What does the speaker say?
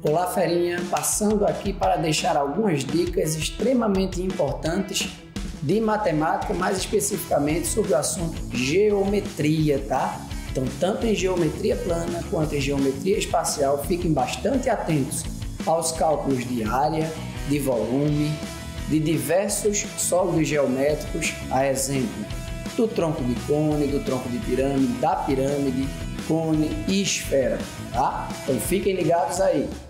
Olá, ferinha, passando aqui para deixar algumas dicas extremamente importantes de matemática, mais especificamente sobre o assunto geometria, tá? Então, tanto em geometria plana quanto em geometria espacial, fiquem bastante atentos aos cálculos de área, de volume, de diversos sólidos geométricos, a exemplo do tronco de cone, do tronco de pirâmide, da pirâmide, cone e esfera, tá? Então fiquem ligados aí.